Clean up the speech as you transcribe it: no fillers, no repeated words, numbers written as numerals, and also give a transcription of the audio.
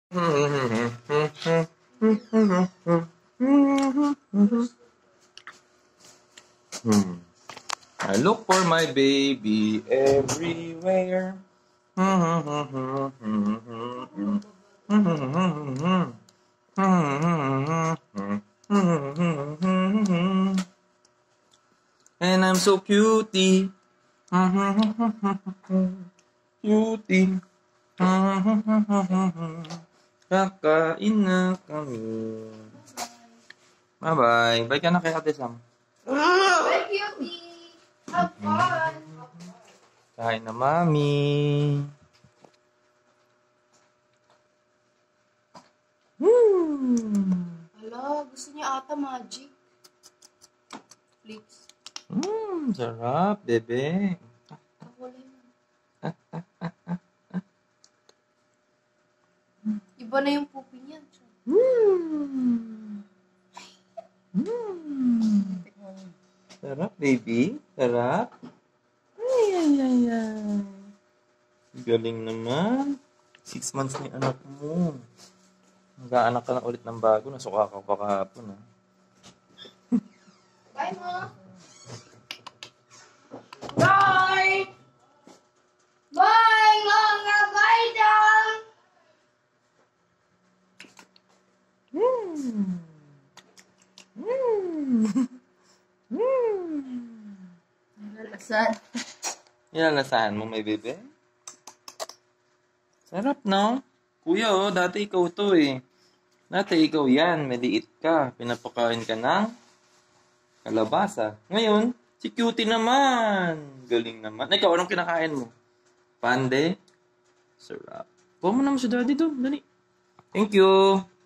I look for my baby everywhere. And I'm so cutie. Cutie. Kakain na kami. Bye-bye. Bye ka na kay Ate Sam. Bye, cutie. Have fun. Kain na, Mami. Hala, gusto niya ata magic. Please. Sarap, bebe. Wala na. Iba na yung pupi niya. Sarap, baby. Sarap. Ay. Galing naman. 6 months na yung anak mo. Mag-aanak ka na ulit ng bago. Nasuka ka pa kahapon, ha? Bye, mo. Bye! Bye, mga baidang! Nalalasan. Ilalasahan mo, may bebe? Sarap, no? Kuya, oh, dati ikaw to, eh. Dati ikaw yan, maliit ka. Pinapakain ka ng kalabasa. Ngayon, si Cutie naman. Galing naman. Ikaw, anong kinakain mo? Pande? Sarap. Huwag mo naman si daddy doon. Dali. Thank you.